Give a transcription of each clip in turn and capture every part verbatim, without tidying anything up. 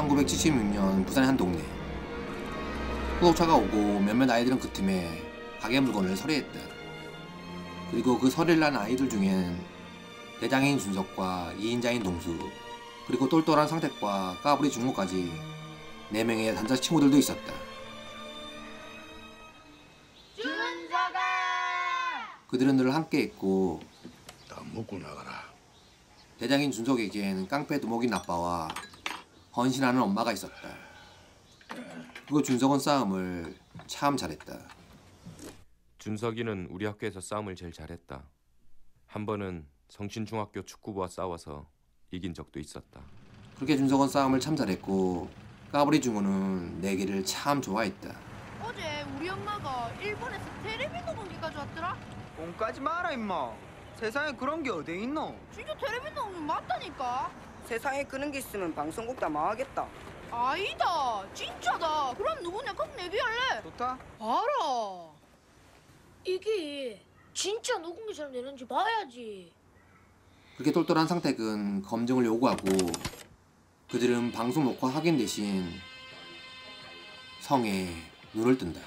천구백칠십육 년 부산의 한 동네. 후속차가 오고 몇몇 아이들은 그 틈에 가게 물건을 서리했다. 그리고 그 서리를 난 아이들 중엔 대장인 준석과 이인자인 동수, 그리고 똘똘한 상택과 까불이 중호까지 네 명의 단짝 친구들도 있었다. 준석아! 그들은 늘 함께 있고 다 먹고 나가라. 대장인 준석에겐 깡패 두목인 아빠와 헌신하는 엄마가 있었다. 그리고 준석은 싸움을 참 잘했다. 준석이는 우리 학교에서 싸움을 제일 잘했다. 한 번은 성신중학교 축구부와 싸워서 이긴 적도 있었다. 그렇게 준석은 싸움을 참 잘했고 까불이 중호는 내기를 참 좋아했다. 어제 우리 엄마가 일본에서 테레비도 공기까지 왔더라? 공까지 마라 임마. 세상에 그런 게 어디 있노? 진짜 테레비도 공기 맞다니까? 세상에 그런 게 있으면 방송국 다 망하겠다. 아니다, 진짜다. 그럼 누구냐 꼭 내기할래? 좋다. 봐라. 이게 진짜 녹음기처럼 되는지 봐야지. 그렇게 똘똘한 상택은 검증을 요구하고 그들은 방송 녹화 확인 대신 성에 눈을 뜬다.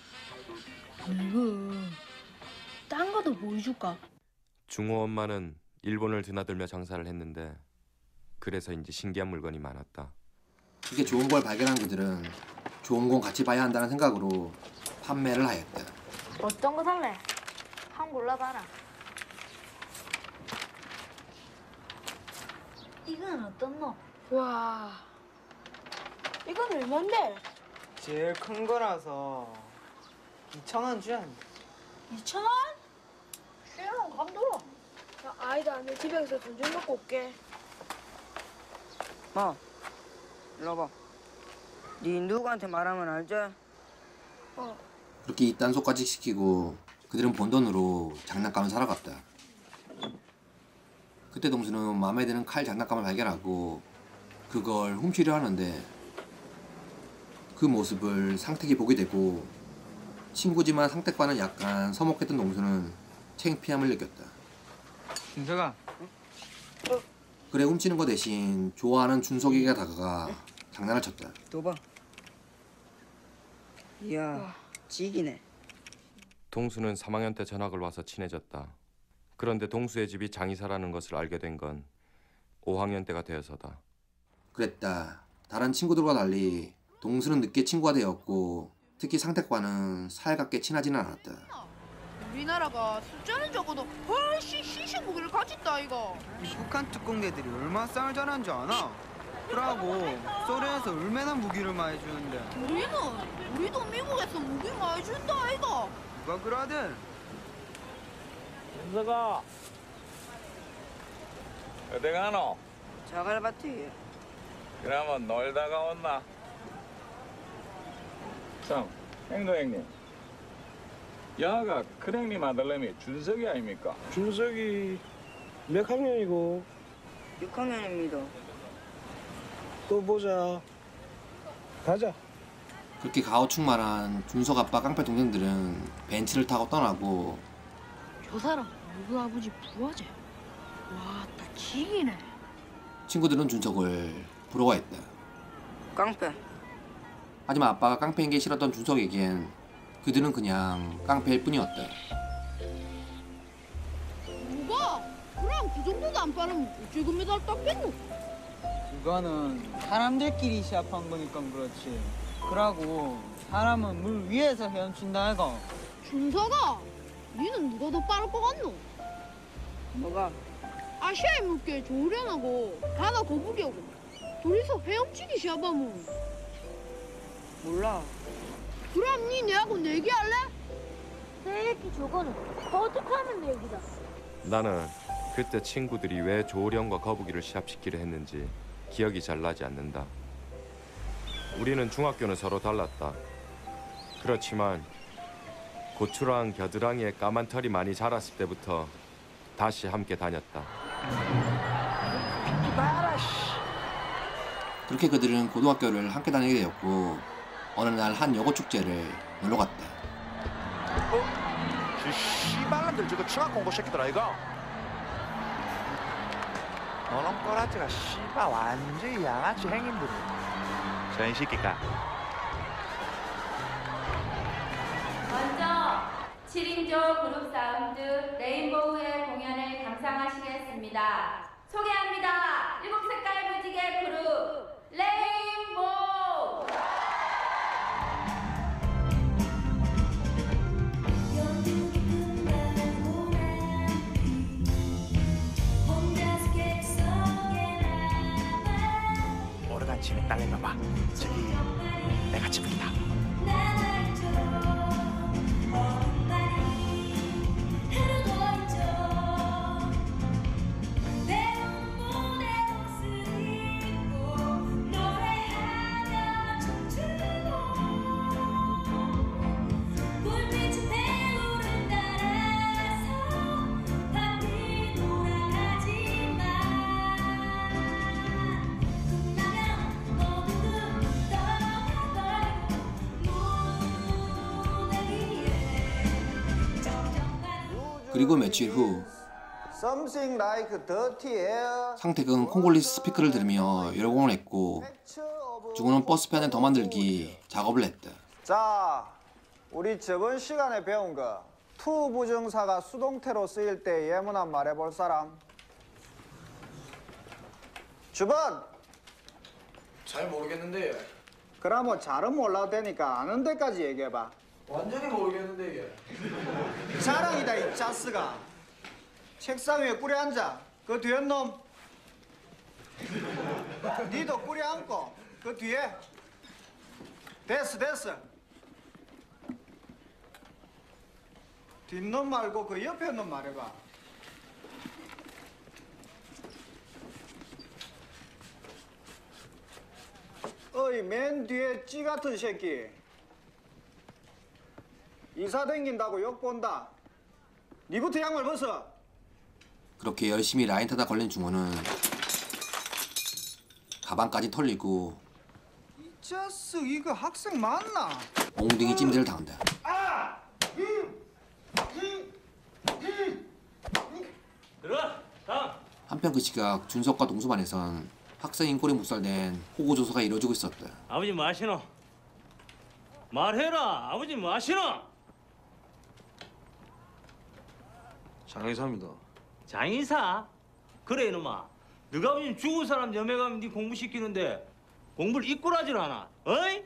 이거 딴 거도 보여줄까? 중호 엄마는 일본을 드나들며 장사를 했는데 그래서인지 신기한 물건이 많았다. 그렇게 좋은 걸 발견한 그들은 좋은 건 같이 봐야 한다는 생각으로 판매를 하였다. 어떤 거 살래? 한 골라봐라. 이건 어떤 너? 와, 이건 얼만데? 제일 큰 거라서 이천 원 주야. 이천 원? 싫어, 감돌아. 야, 아니다, 내 집에 가서 돈 좀 갖고 올게. 마, 일로 와봐. 네 누구한테 말하면 알지? 어. 그렇게 이딴소까지 시키고 그들은 번 돈으로 장난감을 사러 갔다. 그때 동수는 마음에 드는 칼 장난감을 발견하고 그걸 훔치려 하는데 그 모습을 상택이 보게 되고 친구지만 상택과는 약간 서먹했던 동수는 창피함을 느꼈다. 준석아. 그래 훔치는 거 대신 좋아하는 준석이가 다가가 장난을 쳤다. 또 봐. 이야, 찌기네. 동수는 삼 학년 때 전학을 와서 친해졌다. 그런데 동수의 집이 장의사라는 것을 알게 된 건 오 학년 때가 되어서다. 그랬다. 다른 친구들과 달리 동수는 늦게 친구가 되었고 특히 상택과는 살갑게 친하지는 않았다. 우리나라가 숫자는 적어도 훨씬 신신 무기를 가졌다 이거. 이 북한 특공대들이 얼마나 싸움을 잘하는 줄 아나? 그러고 소련에서 얼마나 무기를 많이 주는데. 우리는 우리도 미국에서 무기 많이 준다 이거. 누가 그러든. 준석아, 어디 가노? 자갈밭이. 그러면 놀다가 온나? 참, 행도 형님. 야가 큰형님 아들내미 준석이 아닙니까? 준석이 몇 학년이고? 육 학년입니다. 또 보자. 가자. 그렇게 가오충만한 준석 아빠 깡패 동생들은 벤츠를 타고 떠나고 저 사람 누구 아버지 부하재? 와, 나 지기네. 친구들은 준석을 부러워했다. 깡패. 하지만 아빠가 깡패인 게 싫었던 준석에겐 그들은 그냥 깡패일 뿐이었다. 누가? 그럼 그 정도도 안 빠르면 어째 금메달 땄겠노? 그거는 사람들끼리 시합한 거니까 그렇지. 그러고 사람은 물 위에서 헤엄친다 해가. 준석아, 니는 누가 더 빠를 것 같노? 뭐가? 아시아의 물개 조우련하고 바다 거북이하고 둘이서 헤엄치기 시합하면 몰라. 그럼 니 내하고 내기할래? 새끼 저거는 어떻게 하면 내기다. 나는 그때 친구들이 왜 조련과 거북이를 시합시키려 했는지 기억이 잘 나지 않는다. 우리는 중학교는 서로 달랐다. 그렇지만 고추랑 겨드랑이에 까만 털이 많이 자랐을 때부터 다시 함께 다녔다. 그렇게 그들은 고등학교를 함께 다니게 되었고 어느 날 한 여고 축제를 놀러 갔다. 어? 저 씨발놈들 저거 중학 공부 새끼들아 이거? 너놈 꼬라지가 씨발 완전히 양아치 행인들이. 전시킬까? 먼저 칠 인조 그룹 사운드 레인보우의 공연을 감상하시겠습니다. 소개합니다. 일곱 색깔 무지개 그룹 레인보우. 오르간 치는 딸내미 봐. 저기 내가 집은다. 그리고 며칠 후 Something like dirty air. 상택은 콩골리스 스피커를 들으며 열공을 했고 중우는 버스편을 더 만들기 작업을 했다. 자, 우리 저번 시간에 배운 거 투 부정사가 수동태로 쓰일 때 예문한 말해볼 사람. 주번. 잘 모르겠는데요. 그럼 뭐 잘은 몰라도 되니까 아는 데까지 얘기해봐. 완전히 모르겠는데 이게. 자랑이다 이 짜스가. 책상 위에 꾸려 앉아. 그 뒤에 놈. 니도 꾸려 앉고 그 뒤에. 됐어 됐어. 뒷놈 말고 그 옆에 놈 말해봐. 어이 맨 뒤에 찌 같은 새끼. 이사 댕긴다고 욕 본다. 니부터 양말 벗어. 그렇게 열심히 라인 타다 걸린 중우는 가방까지 털리고 이 자스 이거 학생 맞나? 엉덩이 찜질을 당한다. 들어와. 다음. 한편 그 시각 준석과 동수반에선 학생인 꼴에 묵살된 호구조사가 이루어지고 있었다. 아버지 뭐 하시노? 말해라. 아버지 뭐 하시노? 장의사입니다. 장인사? 그래 이놈아. 너가 아버지 죽은 사람 염에 가면 네 공부시키는데 공부를 이꼴하질 않아. 어이?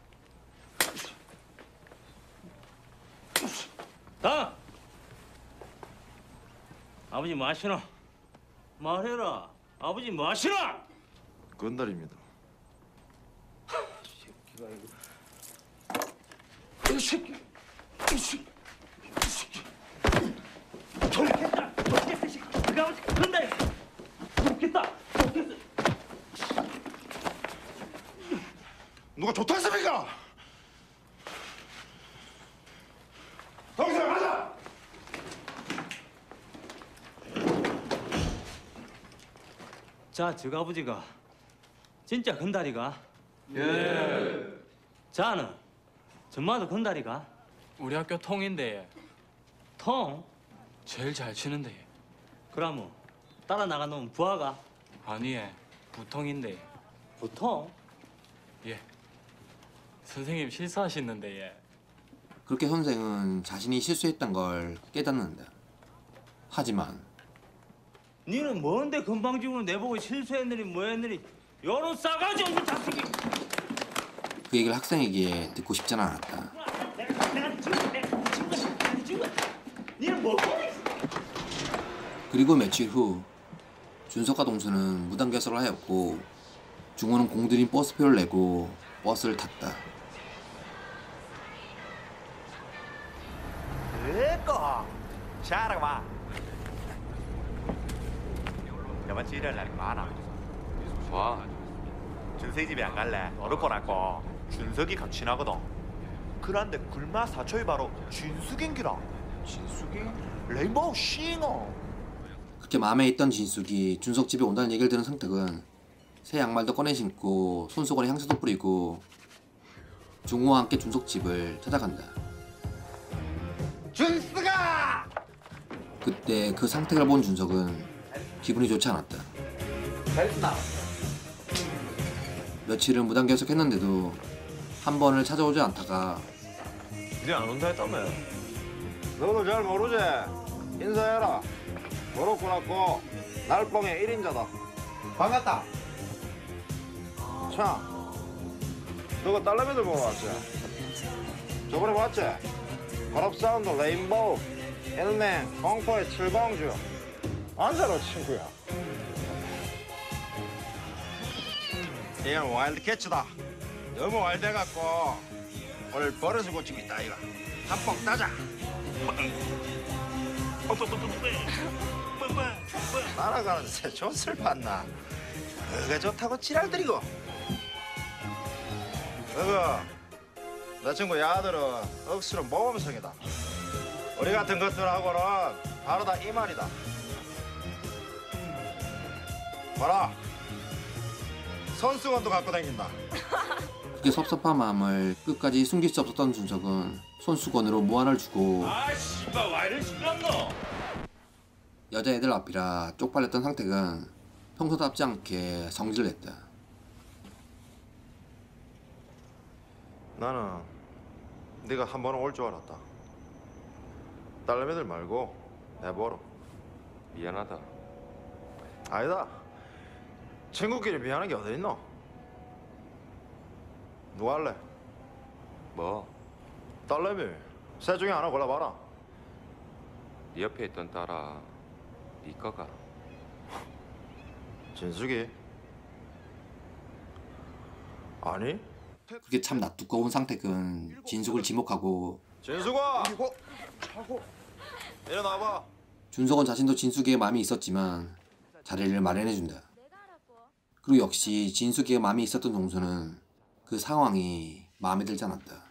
다음. 아버지 뭐 하시노? 말해라. 아버지 뭐 하시노? 건달입니다. 새끼가 이거. 이 새끼. 이 새끼. 이 새끼. 좋겠다. 좋겠다. 새끼. 네가 아버지 건다. 좋겠다. 좋겠어. 누가 좋다 했습니까? 동생 가자. 자, 저 아버지가 진짜 건달이가? 예. 자는 전마도 건달이가? 우리 학교 통인데 통? 제일 잘 치는데. 그러면 따라 나간 놈은 부하가? 아니, 부통인데. 부통? 예. 선생님 실수하시는데 예. 그렇게 선생은 자신이 실수했던 걸 깨닫는다. 하지만 니는 뭔데 건방지고는 내보고 실수했느니 뭐했느니 여론 싸가지 없는 자식이. 그 얘기를 학생에게 듣고 싶진 않았다. 내가 내가 죽어 내가 죽어 내가 죽어. 니는 뭐? 그리고 며칠 후 준석과 동수는 무단 결석을 하였고 중호는 공들인 버스표를 내고 버스를 탔다. 그거 잘하구만. 저번 주 일요일 날 많아. 와, 준석이 집에 안 갈래? 어렵고라고. 준석이 같이 나거든. 그런데 굴마 사초이 바로 진숙인기라. 진숙이? 레인보우 싱어. 그렇게 마음에 있던 진숙이 준석 집에 온다는 얘기를 들은 상택은 새 양말도 꺼내 신고 손수건에 향수도 뿌리고 중우와 함께 준석 집을 찾아간다. 준숙아! 그때 그 상택을 본 준석은 기분이 좋지 않았다. 됐나? 며칠은 무단결석했는데도 한 번을 찾아오지 않다가 이제 안 온다 했다며. 너도 잘 모르지? 인사해라. 도로꾼 왔고 날뽕의 일 인자다. 반갑다. 참, 너가 딸내미들 보러 왔지? 저번에 봤지? 걸업사운드 레인보우, 일맹, 공포의 칠공주. 앉아라, 친구야. 이건 와일드 캐치다. 너무 와일드해갖고 오늘 버릇을 고치고 있다, 이거. 한 뽕 따자. 날아가는 새 젖을 봤나? 그게 좋다고 지랄들이고. 그거 내 친구 야들은 억수로 모범생이다. 우리 같은 것들하고는 다르다 이 말이다. 봐라, 손수건도 갖고 다닌다. 그렇게 섭섭한 마음을 끝까지 숨길 수 없었던 준석은 손수건으로 무안을 주고 아 씨발 와 이래 시끄럽노? 여자애들 앞이라 쪽팔렸던 상택은 평소답지 않게 성질을 냈다. 나는 네가 한 번은 올 줄 알았다. 딸내미들 말고 내 보러. 미안하다. 아니다. 친구끼리 미안한 게 어디 있노? 누가 할래? 뭐? 딸내미 셋 중에 하나 골라봐라. 네 옆에 있던 딸아, 네 거가. 진숙이? 아니? 그렇게 참 낯두꺼운 상택은 진숙을 지목하고 진숙아! 일어나봐. 준석은 자신도 진숙이의 마음이 있었지만 자리를 마련해준다. 그리고 역시 진숙이의 마음이 있었던 동수는 그 상황이 마음에 들지 않았다.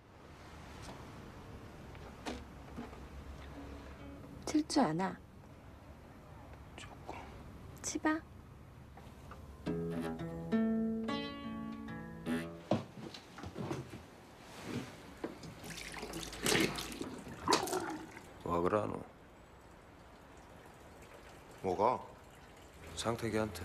칠 줄 아나? 조금. 치봐. 와 그러노? 뭐가? 상태기한테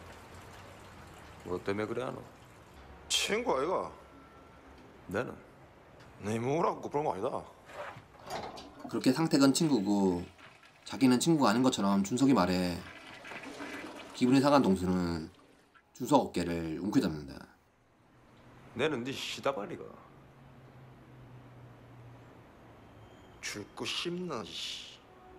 뭐 때문에 그래하노? 친구 아이가? 나는 네 이모라고 그런 거 아니다. 그렇게 상택은 친구고 자기는 친구가 아닌 것처럼 준석이 말해 기분이 상한 동수는 준석 어깨를 움켜잡는다. 내는 네 시다발이가 죽고 싶나 씨.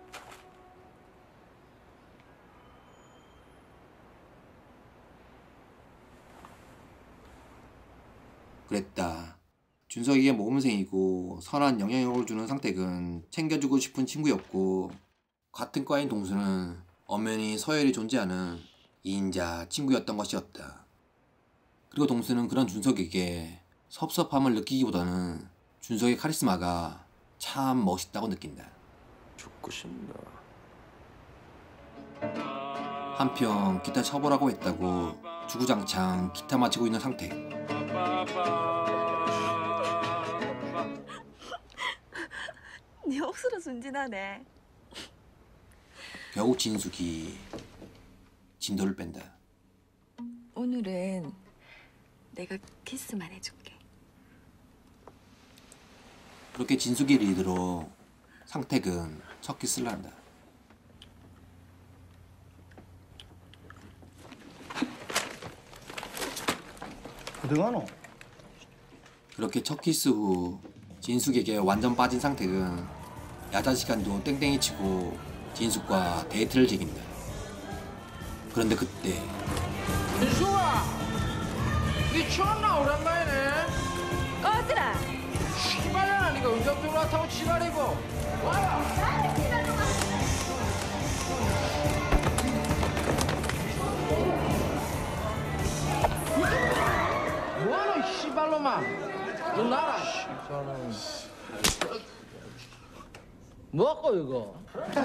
그랬다. 준석이가 모범생이고 선한 영향력을 주는 상택은 챙겨주고 싶은 친구였고 같은 과인 동수는 엄연히 서열이 존재하는 이인자 친구였던 것이었다. 그리고 동수는 그런 준석에게 섭섭함을 느끼기보다는 준석의 카리스마가 참 멋있다고 느낀다. 죽고 싶나? 한편 기타 쳐보라고 했다고 주구장창 기타 맞히고 있는 상택. 네 억수로 순진하네. 결국 진숙이 진도를 뺀다. 오늘은 내가 키스만 해줄게. 그렇게 진숙이 리드로 상택은 첫 키스를 한다. 어디가노? 그렇게 첫 키스 후 진숙에게 완전 빠진 상택은 야자 시간도 땡땡이 치고 진숙과 데이트를 즐긴다. 그런데 그때 민수아! 니 취했나 오랜만이네? 꺼지라! 씨발년아 니가 운전병 왔다고 지랄이고 와라! 뭐하노 이 씨발놈아! 너 나라 씨발놈 뭐하고 이거?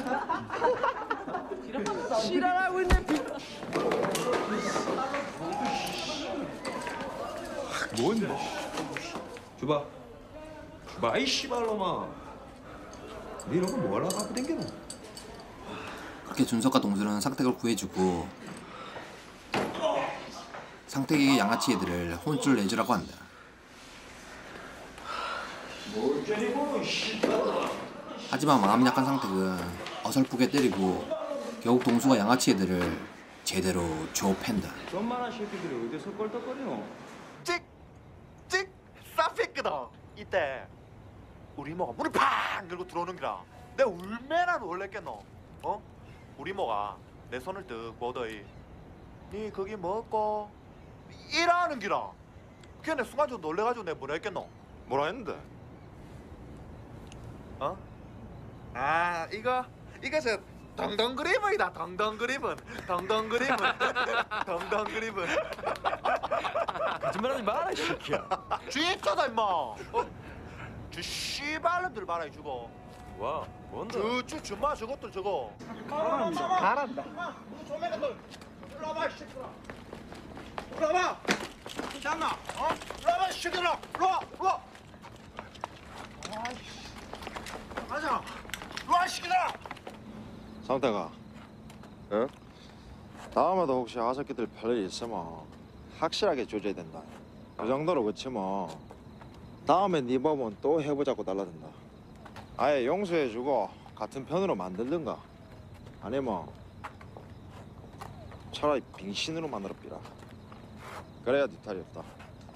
지랄하고 있네 비... 뭔데? 줘봐. 줘봐 이 씨발놈아. 니 이런 거 뭐하려고 갖고 댕겨노? 그렇게 준석과 동수는 상택을 구해주고 상택에게 양아치 애들을 혼쭐 내주라고 한다. 하지만 마음 약한 상택은 어설프게 때리고 결국 동수가 양아치 애들을 제대로 조팬다. 존만한 새끼들이 어디서 껄떡거리노? 찍! 찍! 싸패거든. 이때 우리 이모가 문을 팡 열고 들어오는 기라. 내가 얼마나 놀랬겠노? 어? 우리 이모가 내 손을 뜩 보더니 니 거기 먹고 이러는 기라. 그게 내 순간적으로 놀래가지고 내가 뭐라 했겠노? 뭐라 했는데? 어? 아 이거 이거 저 덩덩 그리븐이다. 덩덩 그리븐 덩덩 그리븐 덩덩 그리븐. 거짓말하지 마라 이 새끼야. 진짜다 임마. 어? 저 씨발놈들 봐라 주고. 와 뭔데? 저저 저마 저것들 저거. 가란다. 조매가 너 일로 와봐 이 새끼들아. 일로 와봐. 괜찮나? 어? 일로 와봐 이 새끼들아. 일로 와 일로 와. 아이씨. 가자. 일로 와 이 새끼들아. 상태가, 응? 다음에도 혹시 아새끼들 별일 있으면 확실하게 조져야 된다. 그 정도로 그치면 다음에 네 법은 또 해보자고 달라든다. 아예 용서해주고 같은 편으로 만들든가 아니면 차라리 빙신으로 만들어삐라. 그래야 네 탈이 없다.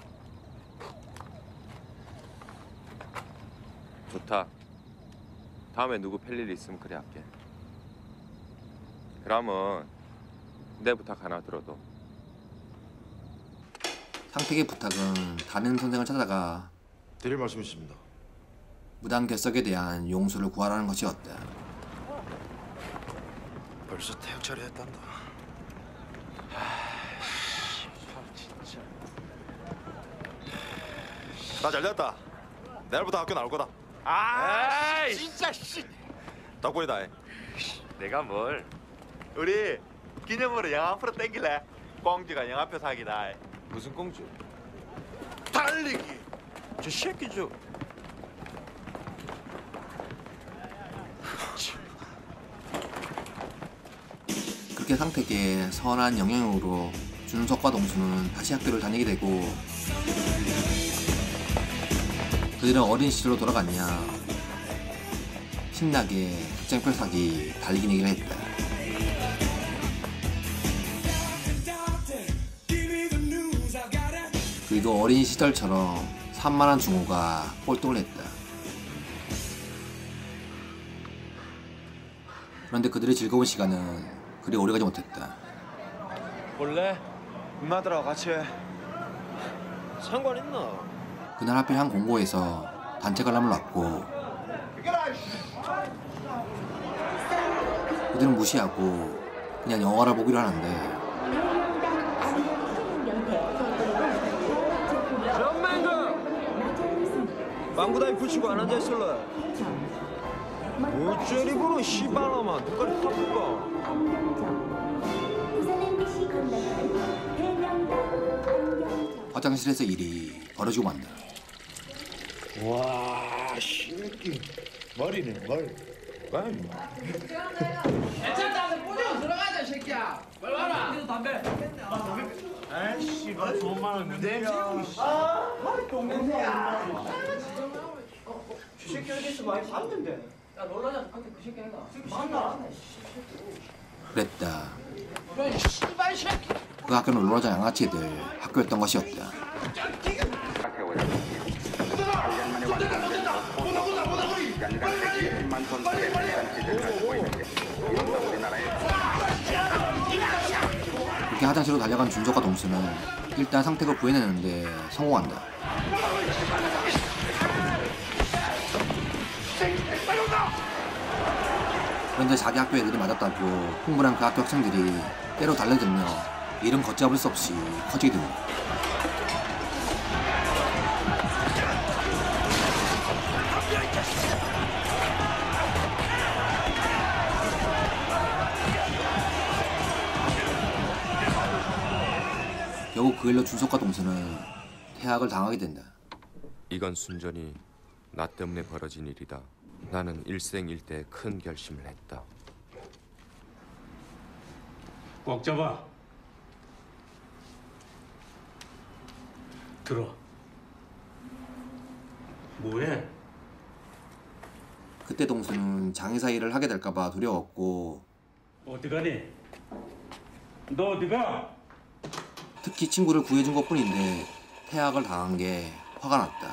좋다. 다음에 누구 팰일 있으면 그래 할게. 그러면 내 부탁 하나 들어도. 상택의 부탁은 다른 선생을 찾아가 드릴 말씀 있습니다. 무단 결석에 대한 용서를 구하라는 것이었다. 벌써 퇴학 처리했단다. 진짜. 나 잘됐다. 내일부터 학교 나올 거다. 아 진짜 씨. 덕분이다. 내가 뭘? 우리 기념으로 영화 프로 땡길래? 꽁지가 영화표 사기다. 무슨 꽁주? 달리기. 저 새끼죠. 그렇게 상택의 선한 영향으로 준석과 동수는 다시 학교를 다니게 되고 그들은 어린 시절로 돌아갔냐 신나게 특장표 사기 달리기 내기를 했다. 그리고 어린 시절처럼 산만한 중호가 꼴등을 했다. 그런데 그들의 즐거운 시간은 그리 오래가지 못했다. 볼래? 엄마들하고 같이 해. 상관 있나? 그날 하필 한 공고에서 단체 관람을 왔고 그들은 무시하고 그냥 영화를 보기로 하는데 빵구다이 붙이고 안 앉아있을래? 어쩌리 보는 씨발놈아 눈깔이 타볼까? 화장실에서 일이 벌어지고 만다. 와, 새끼 머리네 뭘? 말. 괜찮다. 꼬리로 들어가자, 새끼야. 빨리 와라. 이거 담배. 아이씨, 뭐 좋은 말은 냄새. 아, 동네야. 저 새끼 어디서 많이 봤는데. 야, 놀라자. 그때 그 새끼 아이가. 맞나? 그랬다. 이런 씨발 새끼. 그 학교는 놀러자 양아치들 학교였던 것이었다. 그렇게 화장실로 달려간 준석과 동수는 일단 상택을 구해내는데 성공한다. 그런데 자기 학교 애들이 맞았다고 흥분한 그 학교 학생들이 때로 달려들며 일은 걷잡을 수 없이 커지게 됩니다. 결국 그 일로 준석과 동수는 퇴학을 당하게 된다. 이건 순전히 나 때문에 벌어진 일이다. 나는 일생일대의 큰 결심을 했다. 꽉 잡아. 들어. 뭐해? 그때 동수는 장의사 일을 하게 될까봐 두려웠고 어디 가니? 너 어디가? 특히 친구를 구해준 것뿐인데 태학을 당한 게 화가 났다.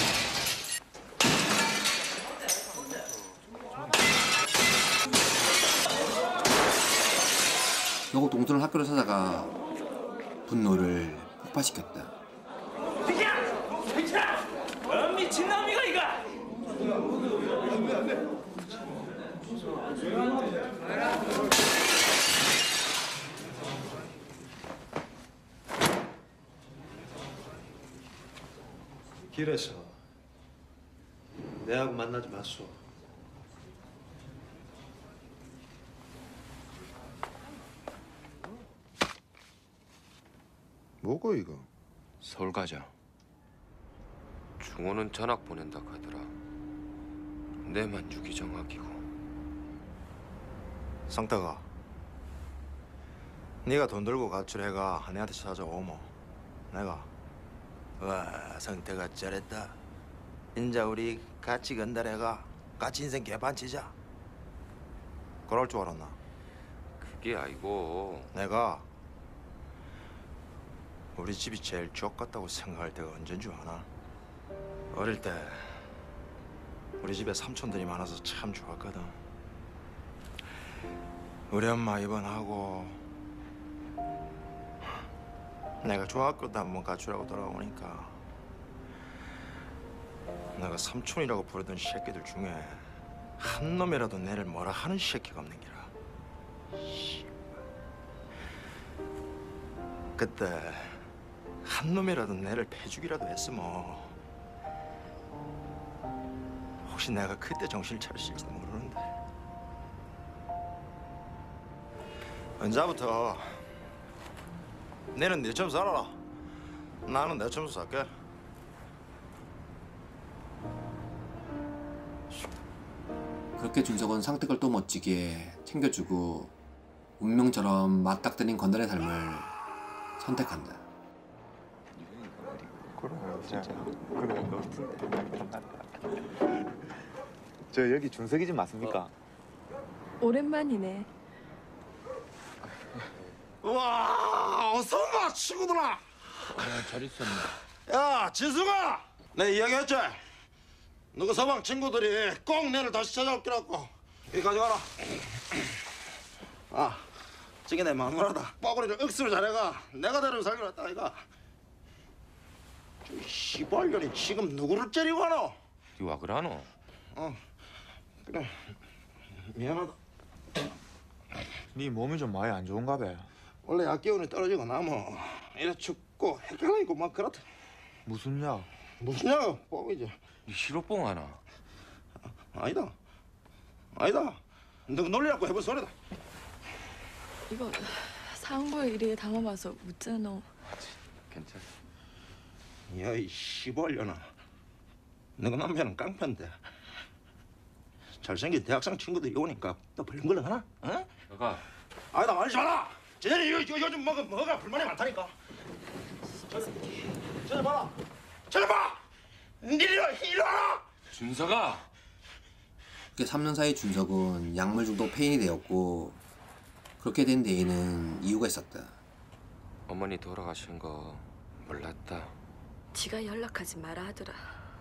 결국 동수는 학교를 찾아가 분노를 폭발시켰다. 비켜! 비켜! 어, 미친놈이가 이거! 길에서 내하고 만나지 마소. 뭐고 이거? 서울 가자. 중호는 전학 보낸다 하더라. 내만 유기정학이고. 상태가 네가 돈 들고 가출해가 내한테 찾아오모 내가 와 상태가 잘했다. 인자 우리 같이 건달해가 같이 인생 개판치자. 그럴 줄 알았나? 그게 아니고 내가 우리 집이 제일 좋았다고 생각할 때가 언제인 줄 아나? 어릴 때 우리 집에 삼촌들이 많아서 참 좋았거든. 우리 엄마 입원하고 내가 중학교도 한번 가출하고 돌아오니까 내가 삼촌이라고 부르던 새끼들 중에 한 놈이라도 내를 뭐라 하는 새끼가 없는 게라. 그때 한 놈이라도 내를 패주기라도 했으면 혹시 내가 그때 정신을 차렸을지도 모르는데 언제부터 너는 내 점수 살아라. 나는 내 점수 살게. 그렇게 준석은 상택을 또 멋지게 챙겨주고 운명처럼 맞닥뜨린 건달의 삶을 선택한다. 그래 진짜 그래 저 여기 준석이 집 맞습니까? 오랜만이네. 와 어서 와 친구들아. 잘 있었네. 야 진수가 내 이야기했지? 너그 서방 친구들이 꼭 내를 다시 찾아올 거라고. 이거 가져가라. 아 저게 내 마누라다. 뻐구리를 억수로 잘해가 내가 데리고 살기로 했다 이가. 저 시발년이 지금 누구를 째리고 하노? 이와 그러노? 어 그래 미안하다. 네 몸이 좀 많이 안 좋은가 봐. 원래 약 기운이 떨어지고 나면 이래 춥고 헷갈리고 막 그렇다. 무슨 약? 무슨 약? 뻥이지. 이 시로뽕 하나? 아, 아니다. 아니다. 너 놀리라고 해본 소리다. 이거 상부에 일에 담아봐서 묻잖아. 괜찮아. 야, 이 시벌려나. 너그 남편은 깡패인데 잘생긴 대학생 친구들이 오니까 너 벌렁벌렁 하나? 어? 너가 아니다, 말하지 마라. 쟤네 이거 요즘 뭐가 뭐가 불만이 많다니까. 쟤네 봐라. 쟤네 봐. 니리 이리 와라. 준석아. 그렇게 삼 년 사이 준석은 약물 중독 폐인이 되었고 그렇게 된 데에는 이유가 있었다. 어머니 돌아가신 거 몰랐다. 지가 연락하지 마라 하더라.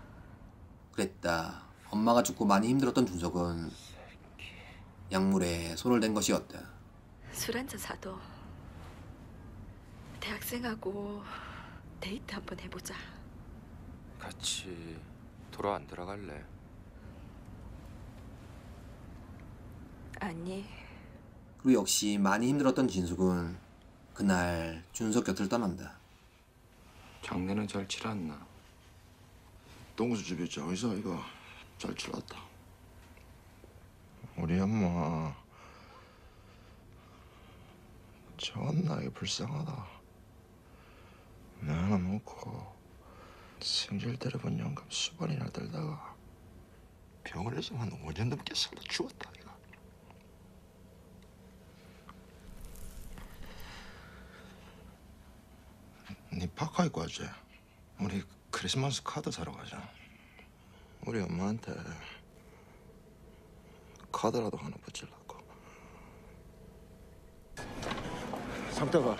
그랬다. 엄마가 죽고 많이 힘들었던 준석은 약물에 손을 댄 것이었다. 술 한잔 사도 대학생하고 데이트 한번 해보자. 같이 돌아 안 들어갈래? 아니. 그리고 역시 많이 힘들었던 진숙은 그날 준석 곁을 떠난다. 장례는 잘 치렀나? 동수 집에 장의사 이거 잘 치렀다. 우리 엄마 존나 이게 불쌍하다. 내 하나 놓고 생질 때려본 영감 수반이나 들다가 병원에서 한 오 년 넘게 살다 죽었다 이거. 네 파카 입고 왔지? 우리 크리스마스 카드 사러 가자. 우리 엄마한테 카드라도 하나 붙이려고. 상태가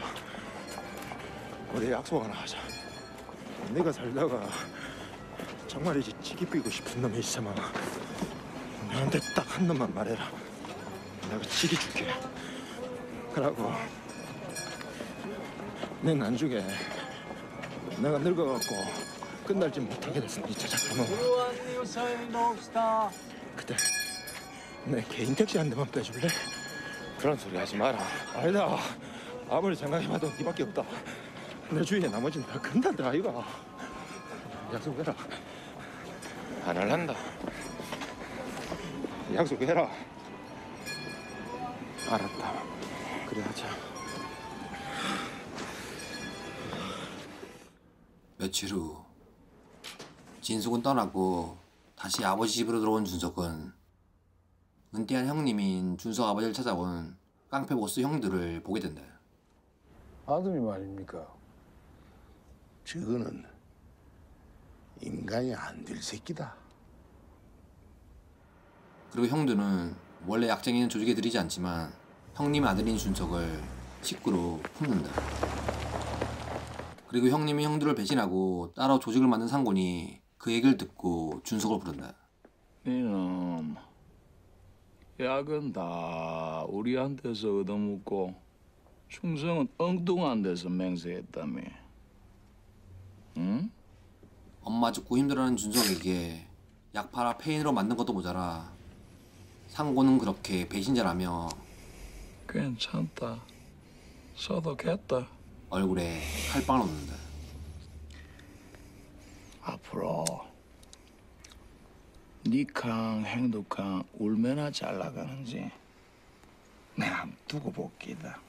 우리 약속 하나 하자. 네가 살다가 정말이지 찌기 삐고 싶은 놈이 있으면 나한테 딱 한 놈만 말해라. 내가 찌기 줄게. 그러고 내 나중에 내가 늙어갖고 끝날지 못하게 됐으면 네 자작하면 그때 내 개인 택시 한 대만 빼줄래? 그런 소리 하지 마라. 아니다. 아무리 생각해봐도 네밖에 없다. 내 주위에 나머지는 다 큰단데 아이가. 약속해라. 안 할란다. 약속해라. 알았다. 그래 하자. 며칠 후 진숙은 떠나고 다시 아버지 집으로 들어온 준석은 은퇴한 형님인 준석 아버지를 찾아온 깡패 보스 형들을 보게 된다. 아들이 말입니까? 저거는 인간이 안 될 새끼다. 그리고 형들은 원래 약쟁이는 조직에 들이지 않지만 형님 아들인 준석을 식구로 품는다. 그리고 형님이 형들을 배신하고 따로 조직을 만든 상곤이 그 얘기를 듣고 준석을 부른다. 이놈 약은 다 우리한테서 얻어먹고 충성은 엉뚱한 데서 맹세했다며. 응? 엄마 죽고 힘들어하는 준석에게 약 팔아 페인으로 만든 것도 모자라 상고는 그렇게 배신자라며 괜찮다. 소독했다. 얼굴에 칼빵을 놓는다. 앞으로 니캉 행독캉 얼마나 잘 나가는지 내가 한번 두고 볼게다.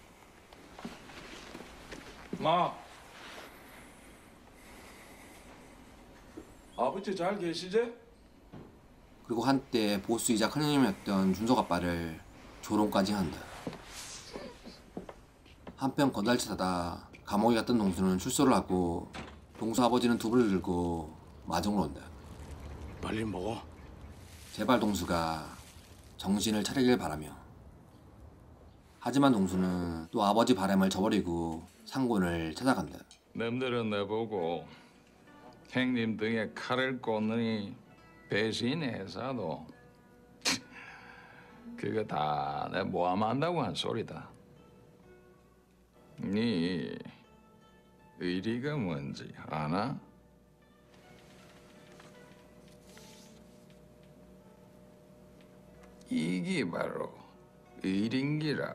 마, 아버지 잘 계시지? 그리고 한때 보스이자 큰형님이었던 준석 아빠를 조롱까지 한다. 한편 건달치다가 감옥에 갔던 동수는 출소를 하고 동수 아버지는 두부를 들고 마중으로 온다. 빨리 먹어. 제발 동수가 정신을 차리길 바라며. 하지만 동수는 또 아버지 바람을 저버리고 상곤을 찾아간다. 남들은 내보고 형님 등에 칼을 꽂느니 배신해서도 그거 다 내 모함한다고 한 소리다. 네 의리가 뭔지 아나? 이게 바로 의린기라.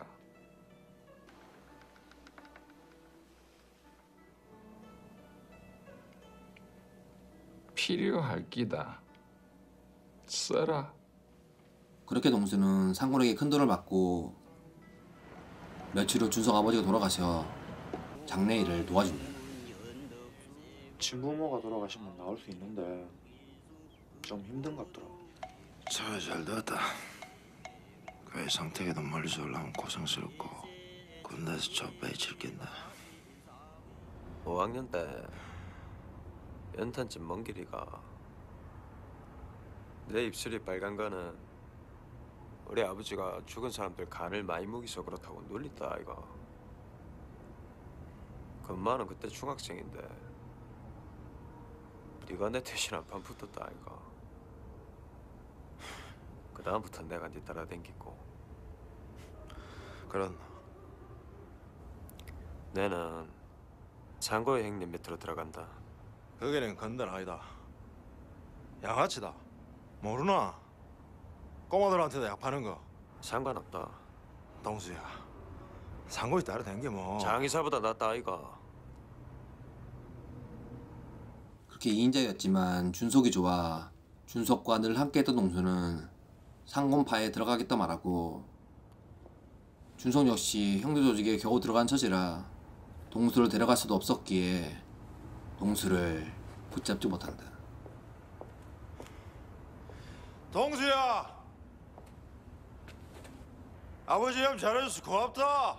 필요할 기다. 써라. 그렇게 동수는 상곤에게 큰 돈을 받고 며칠 후 준석 아버지가 돌아가셔 장례일을 도와준다. 친부모가 돌아가시면 나올 수 있는데 좀 힘든갑더라. 잘 잘 됐다. 그 상태에도 멀리서 올라오면 고생스럽고 군대에서 족배에 칠긴다. 오 학년 때 연탄집 먼 길이가 내 입술이 빨간 거는 우리 아버지가 죽은 사람들 간을 많이 먹이서 그렇다고 놀렸다 아이가. 그 엄마는 그때 중학생인데 네가 내 대신 한판 붙었다 아이가. 그 다음부터 내가 네 따라댕기고. 그런 내는 상고의 형님 밑으로 들어간다. 거기는 건달 아니다. 양아치다. 모르나? 꼬마들한테도 약 파는 거. 상관없다. 동수야, 상고에 따라댕겨 뭐. 장의사보다 낫다 아이가. 그렇게 이인자였지만 준석이 좋아 준석과 늘 함께했던 동수는 상곤파에 들어가겠다 말하고 준석 역시 형들 조직에 겨우 들어간 처지라 동수를 데려갈 수도 없었기에 동수를 붙잡지 못한다. 동수야, 아버지 형 잘해줘서 고맙다.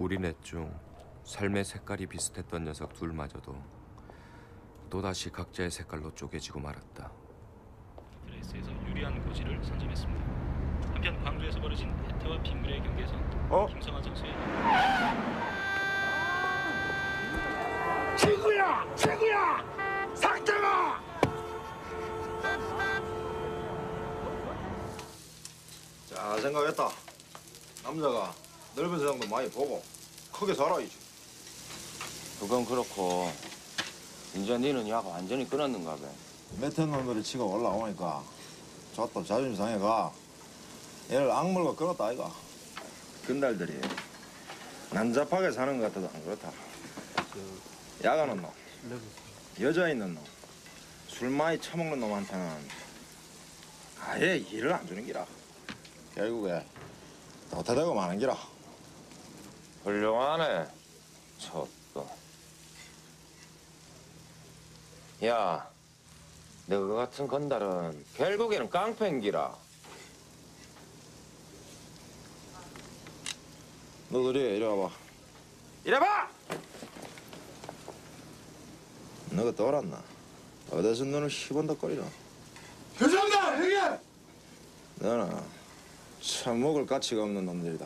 우리 넷 중 삶의 색깔이 비슷했던 녀석 둘마저도 또다시 각자의 색깔로 쪼개지고 말았다. 레이스에서 유리한 고지를 선점했습니다. 한편 광주에서 벌어진 혜태와 빅물의 경기에서 어? 김성환 선수의 최고야! 최고야! 상대가! 자, 생각했다. 남자가 넓은 세상도 많이 보고 크게 살아야지. 그건 그렇고 이제 니는 약 완전히 끊었는가 봐. 맺힌 놈들이 치고 올라오니까 저또 자존심 상해가 얘를 악물고 끊었다 아이가. 근달들이 난잡하게 사는 것 같아도 안 그렇다. 야가는 놈, 여자 있는 놈, 술 많이 처먹는 놈한테는 아예 일을 안 주는 기라. 결국에 도태되고 마는 기라. 훌륭하네. 저또. 야, 너 같은 건달은 결국에는 깡패인기라. 너들이 이리 와봐. 이래 봐! 너가 떠올랐나? 어디서 너는 시번덕거리나? 회장님! 형님! 너는 참 먹을 가치가 없는 놈들이다.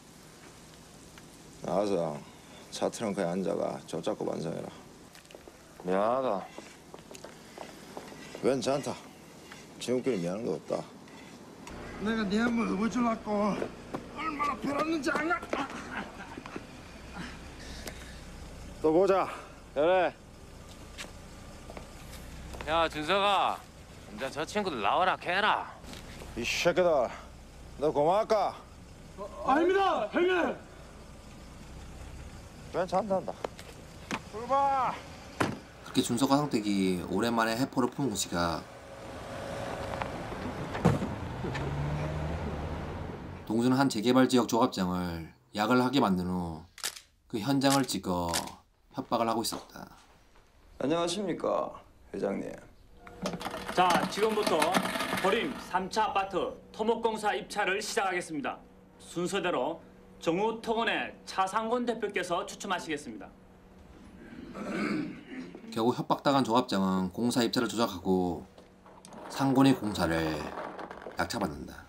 나와서 차 트렁크에 앉아가 쫓잡고 반성해라. 미안하다. 괜찮다. 지금끼리 미안한 거 없다. 내가 네 한번 업어주려고 얼마나 배웠는지 알아? 또 보자. 그래. 야, 준석아. 이제 저 친구들 나와라 캐라. 이 새끼들, 너 고마울까? 아닙니다, 형님. 괜찮단다. 출발. 그렇게 준석과 성택이 오랜만에 해포를 푼 시각 동수는 한 재개발 지역 조합장을 약을 하게 만든 후 그 현장을 찍어 협박을 하고 있었다. 안녕하십니까, 회장님. 자, 지금부터 보림 삼 차 아파트 토목공사 입찰을 시작하겠습니다. 순서대로 정우토건의 차상곤 대표께서 추첨하시겠습니다. 결국 협박당한 조합장은 공사 입찰을 조작하고 상곤의 공사를 낙찰받는다.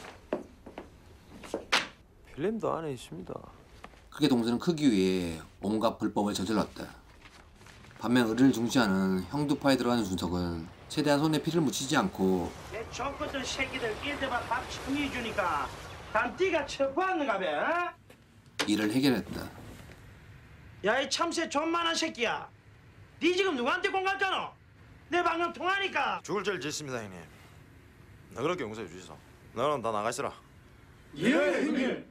필름도 안에 있습니다. 그렇게 동수는 크기 위해 온갖 불법을 저질렀다. 반면 의리를 중시하는 형두파에 들어가는 준석은 최대한 손에 피를 묻히지 않고 내 족것들 새끼들 일대만 밥 청해주니까 단띠가 처구하는가 봐. 일을 해결했다. 야, 이 참새 존만한 새끼야. 네 지금 누구한테 공갔잖아? 내 방금 통하니까. 죽을 죄를 짓습니다, 형님. 너 그렇게 용서해 주시소. 너는 다 나가 있어라. 예, 형님.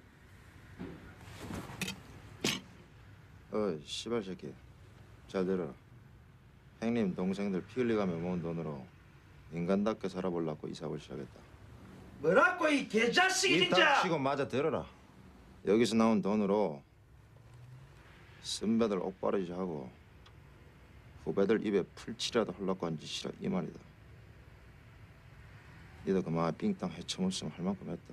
어이, 씨발 새끼. 잘 들어라. 형님 동생들 피 흘리가며 모은 돈으로 인간답게 살아보려고 이 사업을 시작했다. 뭐라고 이 개자식이 이 진짜. 닥치고 마저 들어라. 여기서 나온 돈으로 선배들 옷바르지 하고 후배들 입에 풀칠이라도 하려고 한 짓이라 이 말이다. 니도 그만 빙땅 헤쳐먹으면 할 만큼 했다.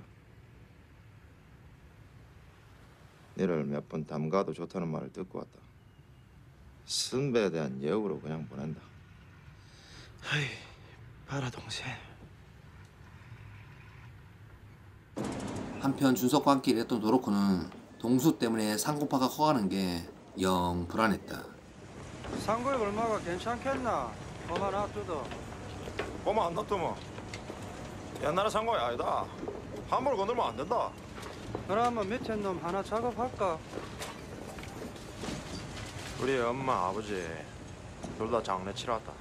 니를 몇 번 담가도 좋다는 말을 듣고 왔다. 선배에 대한 예우로 그냥 보낸다. 아이, 봐라 동생. 한편 준석과 함께 일했던 도로코는 동수 때문에 상고파가 커가는 게 영 불안했다. 상고액 얼마가 괜찮겠나? 그만 놔둬도. 그만 안 놔두면 옛날에 상고이 아니다. 함부로 건들면 안 된다. 그러면 밑에 놈 하나 작업할까? 우리 엄마 아버지 둘 다 장례 치러 왔다.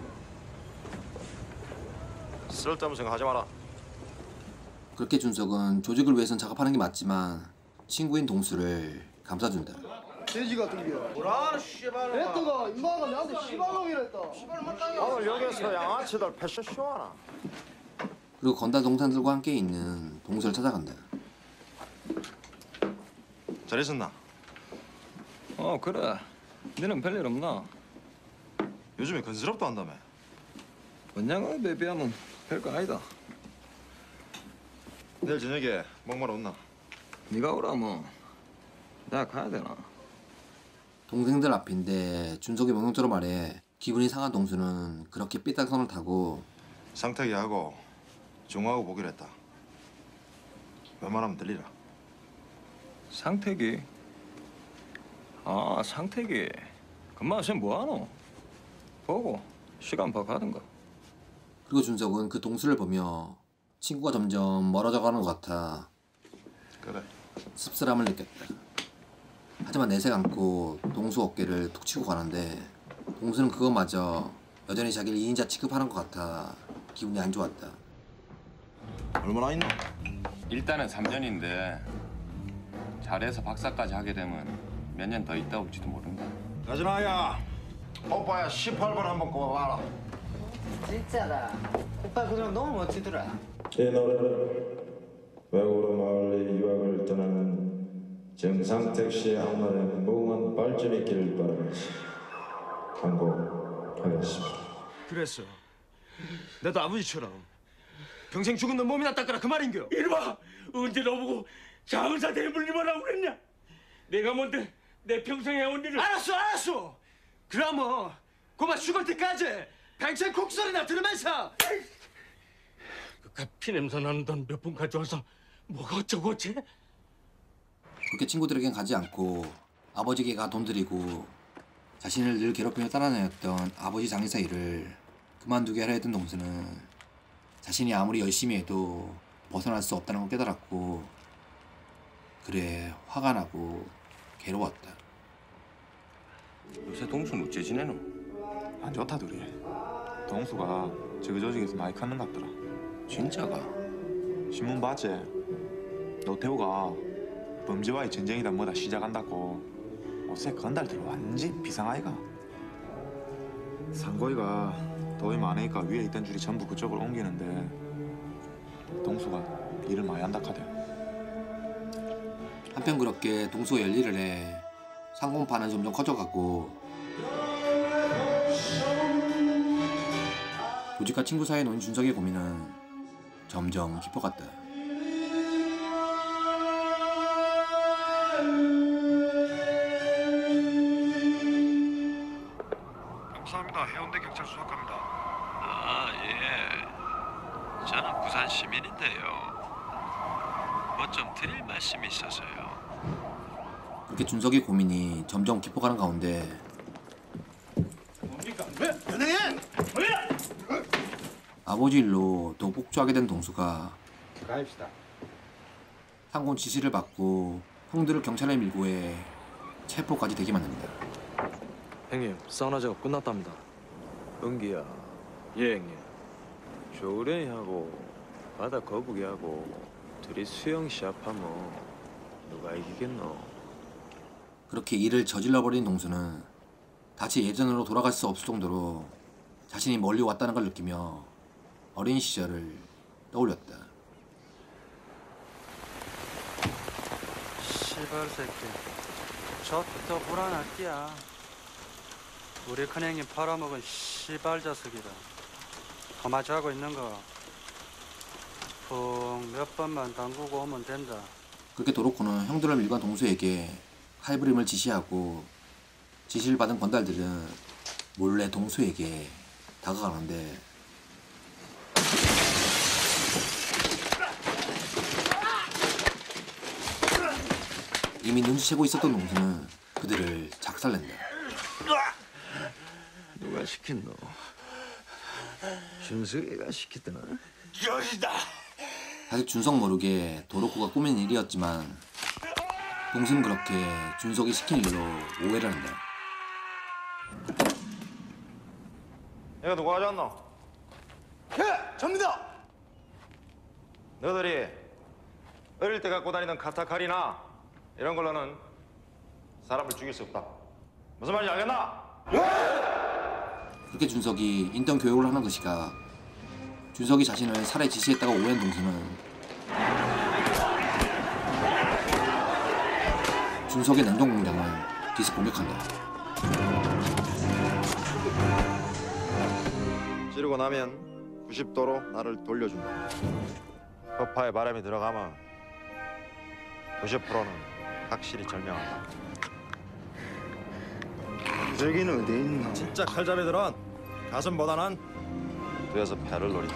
쓸데없는 생각 하지 마라. 그렇게 준석은 조직을 위해선 작업하는 게 맞지만 친구인 동수를 감싸준다. 돼지 같은 게. 뭐라 씨발놈아. 배트가 임마가 나한테 씨발놈이랬다. 씨발 못당해. 오늘 여기서 양아치들 패션쇼 하나. 그리고 건달 동생들과 함께 있는 동수를 찾아간다. 잘 있었나? 어, 그래. 너는 별일 없나? 요즘에 건스럽도 한다며. 원양어에 비하면 별거 아니다. 내일 저녁에 목마르 온나? 네가 오라 뭐. 내가 가야 되나? 동생들 앞인데 준석이 명령처럼 말해 기분이 상한 동수는 그렇게 삐딱선을 타고 상탁이하고 종호하고 보기로 했다. 웬만하면 들리라. 상택이? 아, 상택이. 금방 쟤 뭐하노? 보고 시간 봐 가든가. 그리고 준석은 그 동수를 보며 친구가 점점 멀어져 가는 것 같아 그래. 씁쓸함을 느꼈다. 하지만 내색 않고 동수 어깨를 툭 치고 가는데 동수는 그것마저 여전히 자기를 이인자 취급하는 것 같아 기분이 안 좋았다. 얼마나 있노? 일단은 삼 년인데 잘해서 박사까지 하게 되면 몇 년 더 있다 올지도 모른다. 가지나야. 오빠야 십팔 번 한번 꼽아봐라. 진짜다. 오빠 그냥 너무 멋지더라. 이 노래는 외국으로 마을에 유학을 떠나는 정상택 씨의 앞날에 무궁한 발전이 있기를 바라면서 광고하겠습니다. 그랬어. 나도 아버지처럼 평생 죽은 놈 몸이나 닦아라 그 말인겨. 이놈아, 언제 너보고 장의사 대물림하라고 그랬냐? 내가 뭔데 내 평생 해온 일을. 알았어, 알았어. 그러면 고마 죽을 때까지 평생 곡소리나 들으면서 그깟 피냄새 나는 돈 몇 푼 가져와서 뭐가 어쩌고 어째? 그렇게 친구들에겐 가지 않고 아버지에게 가 돈 들이고 자신을 늘 괴롭히며 따라다녔던 아버지 장의사 일을 그만두게 하려 했던 동수는 자신이 아무리 열심히 해도 벗어날 수 없다는 걸 깨달았고 그래 화가 나고 괴로웠다. 요새 동수는 어째 지내노? 안 좋다 둘이. 동수가 저기 조직에서 많이 컸는 것 같더라. 진짜가? 신문 봤지? 노태우가 범죄와의 전쟁이다 뭐다 시작한다고 요새 건달들 완전 비상아이가. 상고이가 돈이 많으니까 위에 있던 줄이 전부 그쪽으로 옮기는데 동수가 일을 많이 한다 카대. 한편 그렇게 동수가 열일을 해 상공파는 점점 커져가고 조직과 친구 사이에 놓인 준석의 고민은 점점 깊어갔다. 감사합니다. 해운대 경찰 수사과입니다. 아, 예. 저는 부산 시민인데요. 뭐 좀 드릴 말씀이 있어서요. 그렇게 준석의 고민이 점점 깊어가는 가운데 뭡니까? 왜? 연행해! 뭐야? 아버지 일로 더욱 폭주하게 된 동수가 가입시다. 상공 지시를 받고 형들을 경찰에 밀고 해 체포까지 되게 만듭니다. 형님, 사우나 작업 끝났답니다. 은기야. 예, 형님. 조우련이하고 바다 거북이하고 둘이 수영 시합하면 누가 이기겠노? 그렇게 일을 저질러버린 동수는 다시 예전으로 돌아갈 수 없을 정도로 자신이 멀리 왔다는 걸 느끼며 어린 시절을 떠올렸다. 시발 새끼, 저부터 불안할게야. 우리 큰형님 팔아먹은 시발 자석이다. 가만 자고 있는 거 푹 몇 번만 담그고 오면 된다. 그렇게 도로코는 형들을 밀고 동수에게 칼부림을 지시하고 지시를 받은 건달들은 몰래 동수에게 다가가는데 이미 눈치채고 있었던 동수는 그들을 작살낸다. 누가 시켰노? 준석이가 시켰더나? 여기다. 사실 준석 모르게 도로코가 꾸민 일이었지만 동수는 그렇게 준석이 시킨 일로 오해를 한다. 이거 누가 가져왔노? 예, 접니다. 너희들이 어릴 때 갖고 다니던 카타칼이나 이런 걸로는 사람을 죽일 수 없다. 무슨 말인지 알겠나? 그렇게 준석이 인턴 교육을 하는 것이가 준석이 자신을 살해 지시했다고 오해한 동수는 준석의 냉동 공장을 기습 공격한다. 찌르고 나면 구십 도로 나를 돌려준다. 허파에 바람이 들어가면 구십 퍼센트는 확실히 절명한다. 저기는 어디 있나? 진짜 칼잡이들은 가슴보다는 뒤에서 패를 노린다.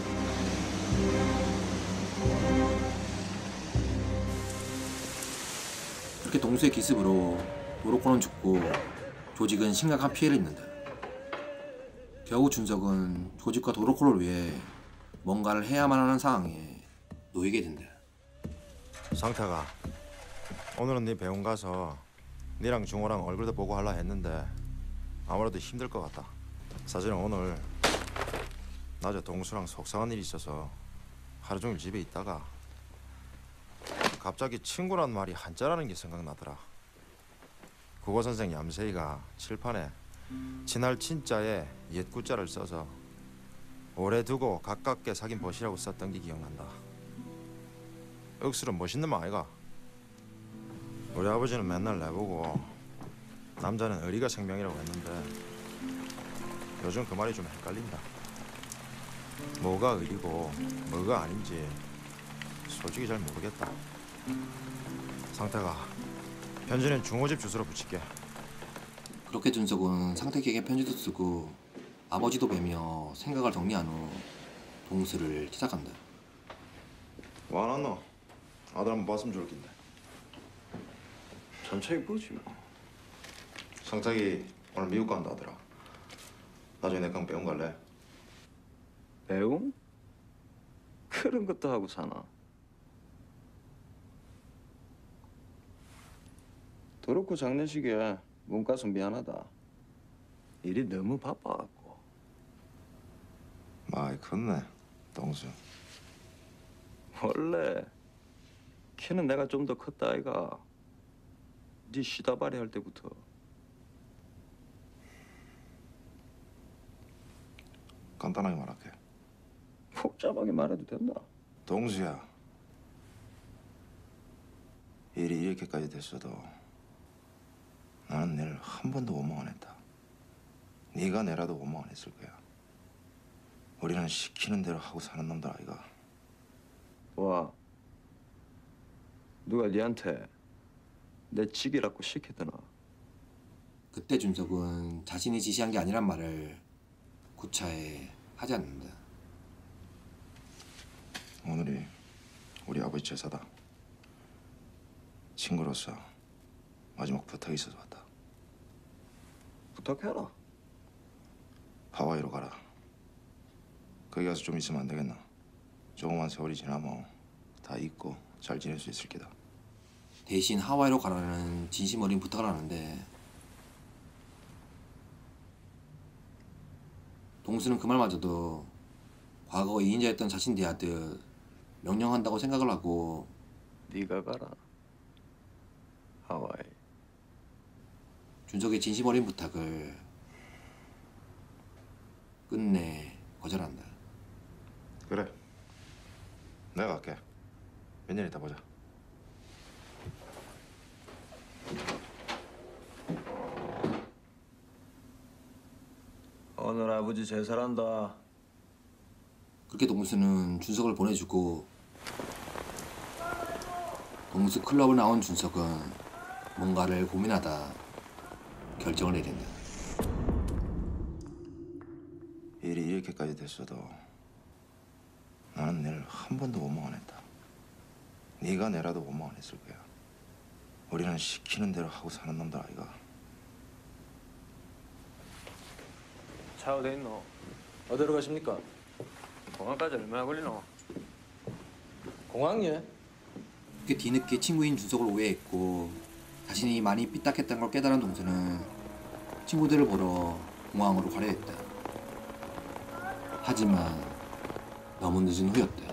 그렇게 동수의 기습으로 도로코는 죽고 조직은 심각한 피해를 입는다. 겨우 준석은 조직과 도로코를 위해 뭔가를 해야만 하는 상황에 놓이게 된다. 상태가 오늘은 네 배운 가서 니랑 중호랑 얼굴도 보고 하려 했는데 아무래도 힘들 것 같다. 사실은 오늘 낮에 동수랑 속상한 일이 있어서 하루 종일 집에 있다가 갑자기 친구란 말이 한자라는 게 생각나더라. 국어선생 얌세이가 칠판에 지날 친자에 옛 구자를 써서 오래 두고 가깝게 사귄 벗이라고 썼던 게 기억난다. 억수로 멋있는 말 아이가? 우리 아버지는 맨날 내보고 남자는 의리가 생명이라고 했는데 요즘 그 말이 좀 헷갈린다. 뭐가 의리고 뭐가 아닌지 솔직히 잘 모르겠다. 상태가 편지는 중호집 주소로 붙일게. 그렇게 준석은 상택에게 편지도 쓰고 아버지도 뵈며 생각을 정리한 후 동수를 시작한다. 와나 너 아들 한번 봤으면 좋겠는데. 천천히 보지 뭐. 상탁이 오늘 미국 간다 하더라. 나중에 내 강 배운 갈래? 배움? 그런 것도 하고 사나? 도로코 장례식에 못 가서 미안하다. 일이 너무 바빠갖고. 많이 컸네, 동수. 원래 키는 내가 좀 더 컸다 아이가. 네 시다발이 할 때부터. 간단하게 말할게. 복잡하게 말해도 된다. 동수야, 일이 이렇게까지 됐어도 나는 내를 한 번도 원망 안 했다. 네가 내라도 원망 안 했을 거야. 우리는 시키는 대로 하고 사는 놈들 아이가. 와, 누가 네한테 내 직이라고 시키더나? 그때 준석은 자신이 지시한 게 아니란 말을 구차에 하지 않는다. 오늘이 우리 아버지 제사다. 친구로서 마지막 부탁이 있어서 왔다. 부탁해라. 하와이로 가라. 거기 가서 좀 있으면 안 되겠나? 조그만 세월이 지나면 다 잊고 잘 지낼 수 있을 게다. 대신 하와이로 가라는 진심 어린 부탁을 하는데 동수는 그 말마저도 과거 이인자였던 자신 대하듯 명령한다고 생각을 하고 네가 가라. 하와이. 준석의 진심 어린 부탁을 끝내 거절한다. 그래. 내가 갈게. 몇 년 있다 보자. 오늘 아버지 제사란다. 그렇게 동수는 준석을 보내주고 동수 클럽을 나온 준석은 뭔가를 고민하다 결정을 내린다. 일이 이렇게까지 됐어도 나는 내를 한 번도 원망 안 했다. 네가 내라도 원망 안 했을 거야. 우리는 시키는 대로 하고 사는 놈들 아이가. 차 어디 있노? 어디로 가십니까? 공항까지 얼마나 걸리노? 공항에? 그렇게 뒤늦게 친구인 준석을 오해했고 자신이 많이 삐딱했던 걸 깨달은 동수는 친구들을 보러 공항으로 가려 했다. 하지만 너무 늦은 후였다.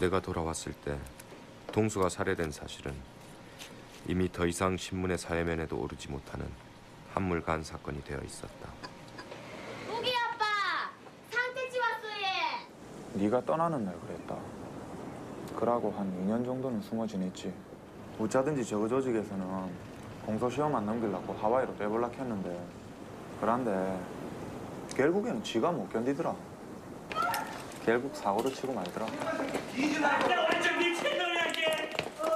내가 돌아왔을 때 동수가 살해된 사실은 이미 더 이상 신문의 사회면에도 오르지 못하는 한물간 사건이 되어 있었다. 우기 아빠! 상태치 왔어 얘! 네가 떠나는 날 그랬다. 그러고 한 이 년 정도는 숨어 지냈지. 어쩌든지 저 조직에서는 공소시효 안 넘기려고 하와이로 떼볼락 했는데 그런데 결국에는 지가 못 견디더라. 결국 사고를 치고 말더라. 이지 마! 나 완전 미친놈이야 걔!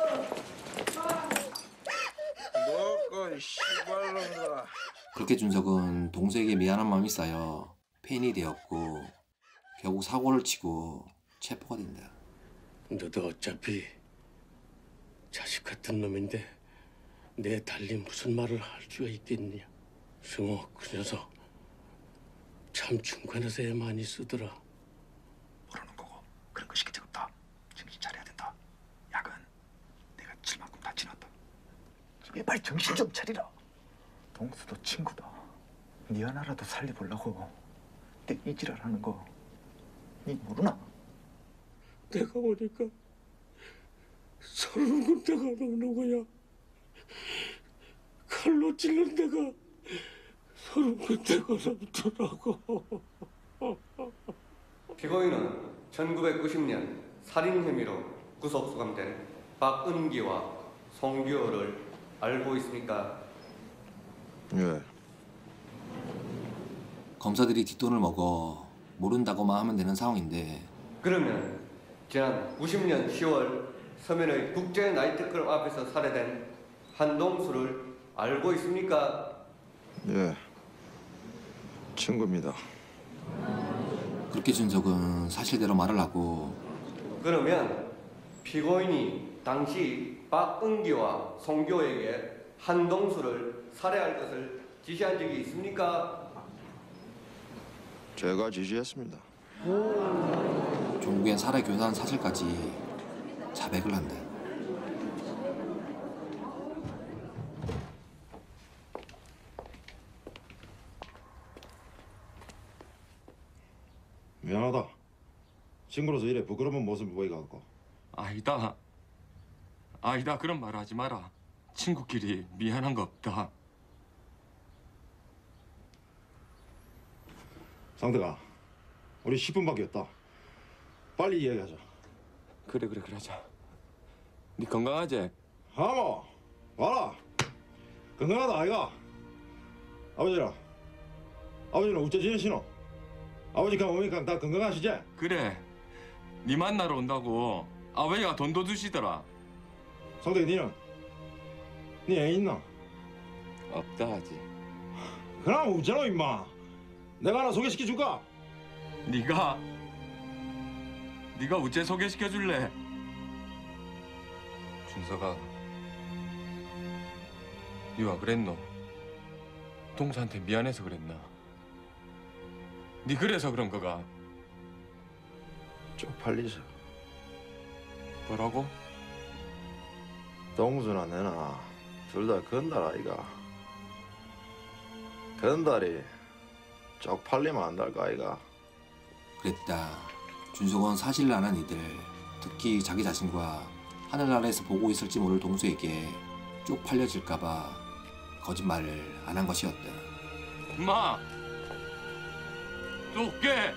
뭐고 씨발놈들아. 그렇게 준석은 동수에게 미안한 마음이 쌓여 팬이 되었고 결국 사고를 치고 체포가 된다. 너도 어차피 자식 같은 놈인데 내 달리 무슨 말을 할 수가 있겠냐. 승호 그 녀석 참 중간에서 애 많이 쓰더라. 모르는 거고 그런 거 시킨 적 없다. 정신 차려야 된다. 약은 내가 칠 만큼 다 지났다. 제발 정신 좀 차리라. 동수도 친구다. 니 하나라도 살려보려고 내 이지랄하는 거 니 모르나? 내가 보니까 서른 군데가 넘는 거야. 칼로 찔른 데가 서른 군데가 넘더라고. 피고인은 천구백구십 년 살인 혐의로 구속 수감된 박은기와 송규호를 알고 있습니까? 예. 검사들이 뒷돈을 먹어 모른다고만 하면 되는 상황인데 그러면 지난 구십 년 시월 서면의 국제 나이트클럽 앞에서 살해된 한동수를 알고 있습니까? 예. 친구입니다. 그렇게 준석은 사실대로 말을 하고 그러면 피고인이 당시 박은기와 송교에게 한동수를 살해할 것을 지시한 적이 있습니까? 제가 지시했습니다. 종국엔 살해 교사한 사실까지 자백을 한다. 미안하다. 친구로서 이래 부끄러운 모습을 보이갖고. 아니다. 아니다. 그런 말 하지 마라. 친구끼리 미안한 거 없다. 상대가 우리 십 분밖에 없다. 빨리 이야기하자. 그래 그래 그러자. 네 건강하지? 하모 와라. 건강하다 아이가. 아버지라. 아버지는 어째 지내시노? 아버지가 오니까 다 건강하시지? 그래. 네 만나러 온다고 아버지가 돈도 주시더라. 상대가 니는? 니 애 있나? 없다 하지. 그럼 없잖아 임마. 내가 하나 소개시켜줄까? 네가? 네가 우째 소개시켜줄래? 준서가 니와 그랬노? 동서한테 미안해서 그랬나? 네 그래서 그런 거가? 쪽팔리서. 뭐라고? 동수나 내나 둘 다 건달 아이가. 건달이 쪽팔리면 안 될 거 아이가. 그랬다. 준석은 사실을 아는 이들, 특히 자기 자신과 하늘나라에서 보고 있을지 모를 동수에게 쪽팔려질까봐 거짓말을 안 한 것이었다. 엄마! 또 올게!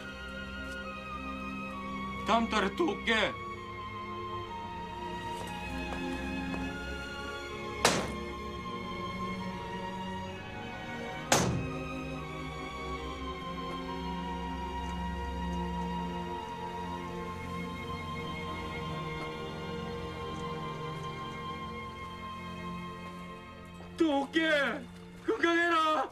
다음 달에 또 올게! 또 올게! 건강해라!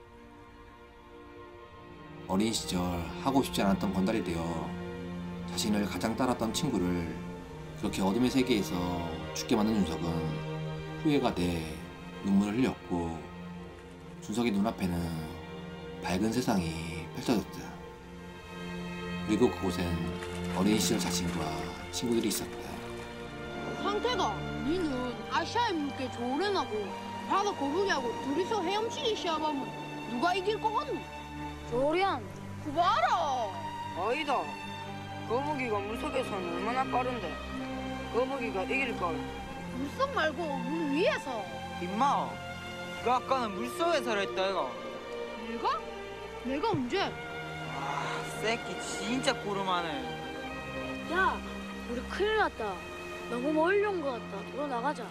어린 시절 하고 싶지 않았던 건달이 되어 자신을 가장 따랐던 친구를 그렇게 어둠의 세계에서 죽게 만든 준석은 후회가 돼 눈물을 흘렸고 준석의 눈앞에는 밝은 세상이 펼쳐졌다. 그리고 그곳엔 어린 시절 자신과 친구들이 있었다. 상태가 니는 아시아의 물개 조련하고 바다 거북이하고 둘이서 헤엄치기 시합하면 누가 이길 것 같노? 조련 그 봐라. 아니다. 그 거북이가 물속에서는 얼마나 빠른데 거북이가 이길걸. 물속 말고 물 위에서. 임마, 네가 아까는 물속에서 했다 이거. 내가? 내가 언제? 아, 새끼 진짜 꿀음하네. 야, 우리 큰일 났다. 너무 멀리 온 것 같다. 돌아 나가자.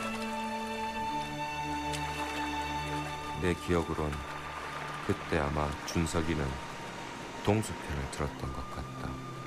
내 기억으론 그때 아마 준석이는 동수편을 들었던 것 같다.